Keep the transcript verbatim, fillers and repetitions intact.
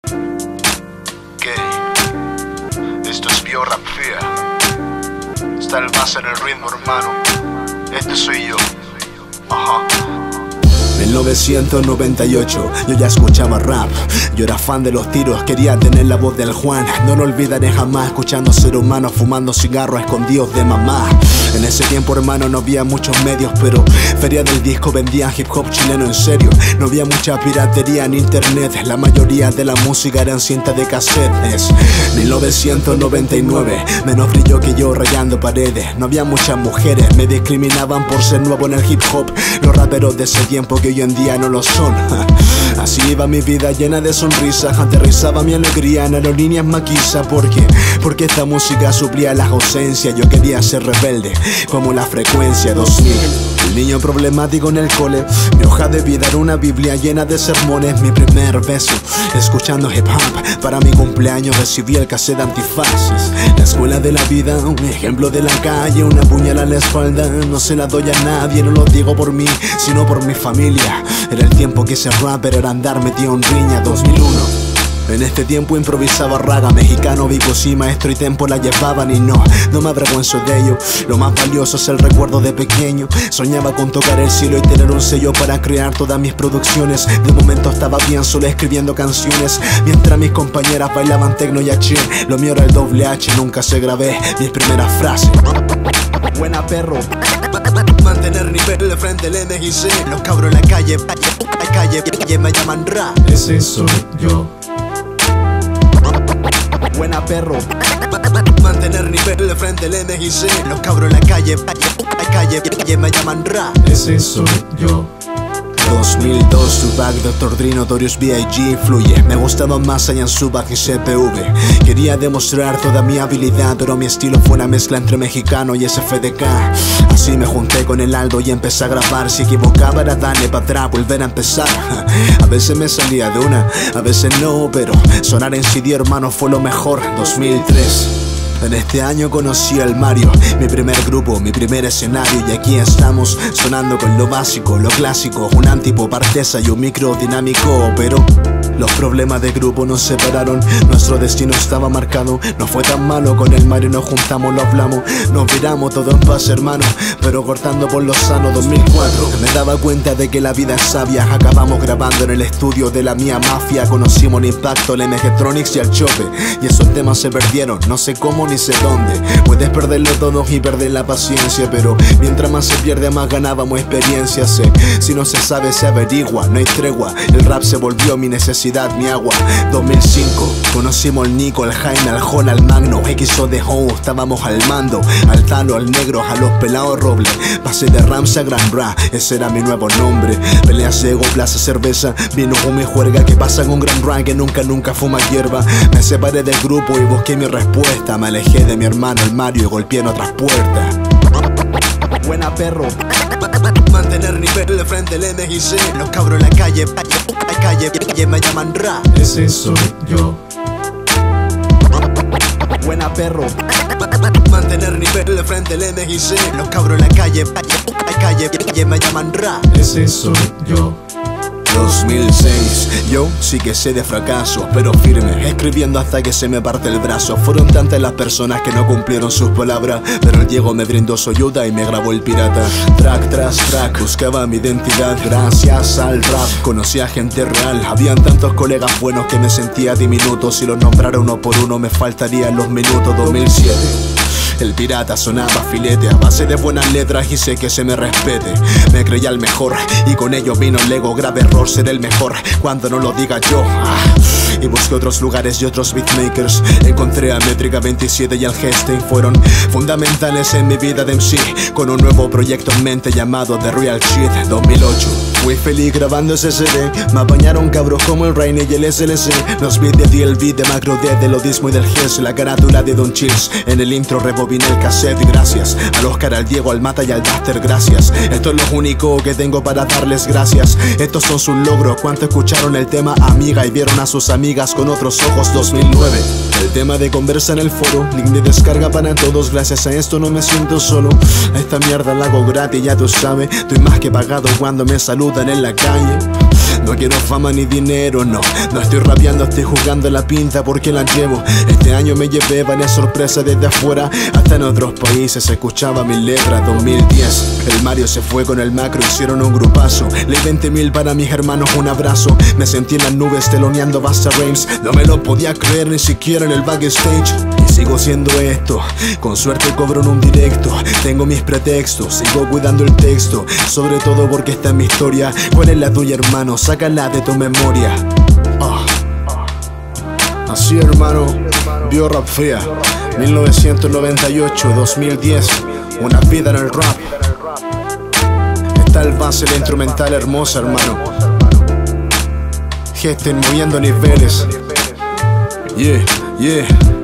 ¿Qué? Esto es Bio Rap Fear. Está el base en el ritmo, hermano. Este soy yo. Ajá. mil novecientos noventa y ocho, yo ya escuchaba rap. Yo era fan de los tiros, quería tener la voz del Juan. No lo olvidaré jamás, escuchando ser humano, fumando cigarros escondidos de mamá. En ese tiempo, hermano, no había muchos medios, pero feria del disco vendían hip hop chileno en serio. No había mucha piratería en internet, la mayoría de la música era en cinta de cassettes. Mil novecientos noventa y nueve, menos brillo que yo rayando paredes. No había muchas mujeres, me discriminaban por ser nuevo en el hip hop. Los raperos de ese tiempo que hoy en día no lo son. Así iba mi vida llena de sonrisas, aterrizaba mi alegría en aerolíneas maquiza. ¿Por qué? Porque esta música suplía las ausencias. Yo quería ser rebelde, como la frecuencia dos mil. El niño problemático en el cole, mi hoja de vida era una biblia llena de sermones. Mi primer beso, escuchando hip hop. Para mi cumpleaños recibí el cassette de Antifaces. La escuela de la vida, un ejemplo de la calle, una puñalada en la espalda. No se la doy a nadie, no lo digo por mí, sino por mi familia. Era el tiempo que ese rapper era andar metido en riña. Dos mil uno. En este tiempo improvisaba raga, mexicano, Vico, sí, maestro y tempo la llevaban. Y no, no me avergüenzo de ello. Lo más valioso es el recuerdo de pequeño. Soñaba con tocar el cielo y tener un sello para crear todas mis producciones. De momento estaba bien solo escribiendo canciones, mientras mis compañeras bailaban tecno y H. Lo mío era el doble H, nunca se grabé mis primeras frases. Buena perro, mantener nivel de frente al M G C. Los cabros en la calle, la calle, calle me llaman rap. Ese soy yo. Buena perro, mantener nivel de frente al M G C. Los cabros en la calle, la calle, calle me llaman rap. Ese soy yo. dos mil dos, Tupac, doctor Dre, Notorious B I G influye. Me gustaba más allá en Subac y C P V. Quería demostrar toda mi habilidad, pero mi estilo fue una mezcla entre mexicano y S F D K. Así me junté con el Aldo y empecé a grabar. Si equivocaba era darle para atrás, volver a empezar. A veces me salía de una, a veces no, pero sonar en C D, hermano, fue lo mejor. dos mil tres. En este año conocí al Mario, mi primer grupo, mi primer escenario. Y aquí estamos, sonando con lo básico, lo clásico. Un antipop, artesa y un micro dinámico. Pero los problemas de grupo nos separaron, nuestro destino estaba marcado. No fue tan malo, con el Mario nos juntamos, lo hablamos. Nos viramos todo en paz, hermano, pero cortando por lo sano. Dos mil cuatro, me daba cuenta de que la vida es sabia. Acabamos grabando en el estudio de la mía mafia. Conocimos el Impacto, el M G Tronics y el Chope. Y esos temas se perdieron, no sé cómo ni sé dónde. Puedes perderlo todo y perder la paciencia, pero mientras más se pierde más ganábamos experiencia. Sé, si no se sabe se averigua, no hay tregua. El rap se volvió mi necesidad, mi agua. Dos mil cinco, conocimos al Nico, al Jaime, al Jon, al Magno, X O de Ho, estábamos al mando. Al Tano, al Negro, a los pelados Roble. Pasé de Rams a Gran Bra, ese era mi nuevo nombre. Peleas de ego, plaza cerveza, vino con mi juerga. Que pasa con Gran Bra que nunca, nunca fuma hierba. Me separé del grupo y busqué mi respuesta. Me alejé de mi hermano el Mario y golpeé en otras puertas. Buena perro, mantener nivel de frente al M G C. Los cabros en la calle, la calle, calle me llaman rap. Ese soy yo. Buena perro, mantener nivel de frente al M G C. Los cabros en la calle, la calle, calle me llaman rap. Ese soy yo. dos mil seis, yo sí que sé de fracasos, pero firme, escribiendo hasta que se me parte el brazo. Fueron tantas las personas que no cumplieron sus palabras, pero el Diego me brindó su ayuda y me grabó el pirata. Track tras track, buscaba mi identidad gracias al rap. Conocí a gente real, habían tantos colegas buenos que me sentía diminuto. Si los nombrara uno por uno me faltarían los minutos. Dos mil siete, el pirata sonaba filete, a base de buenas letras y sé que se me respete. Me creía el mejor y con ello vino el ego. Grave error ser el mejor cuando no lo diga yo. ah. Y busqué otros lugares y otros beatmakers. Encontré a Métrica veintisiete y al Gestein. Fueron fundamentales en mi vida de M C, con un nuevo proyecto en mente llamado The Real Shit. Dos mil ocho, fui feliz grabando ese C D. Me apañaron cabros como el Rainy y el S L C. Los beats de D L B, de Macro D, del Odismo y del G E S. La carátula de Don Chills, en el intro rebobiné el cassette. Y gracias al Oscar, al Diego, al Mata y al Duster, gracias. Esto es lo único que tengo para darles gracias. Estos son sus logros, cuánto escucharon el tema Amiga y vieron a sus amigas con otros ojos. Dos mil nueve, el tema de conversa en el foro, link de descarga para todos. Gracias a esto no me siento solo. Esta mierda la hago gratis, ya tú sabes. Estoy más que pagado cuando me saludan. saludan en la calle. No quiero fama ni dinero, no. No estoy rapeando, estoy jugando la pinta porque la llevo. Este año me llevé varias sorpresas desde afuera. Hasta en otros países escuchaba mis letras. Dos mil diez, el Mario se fue con el Macro, hicieron un grupazo. Ley veinte mil para mis hermanos, un abrazo. Me sentí en las nubes teloneando Basta Rhymes. No me lo podía creer ni siquiera en el backstage. Y sigo siendo esto, con suerte cobro en un directo. Tengo mis pretextos, sigo cuidando el texto. Sobre todo porque esta es mi historia. ¿Cuál es la tuya, hermano? Sácala de tu memoria. Oh. Así, hermano, Bio Rap Fea, mil novecientos noventa y ocho a dos mil diez. Una vida en el rap. Está el base, la instrumental hermosa, hermano. Gesten moviendo niveles. Yeah, yeah.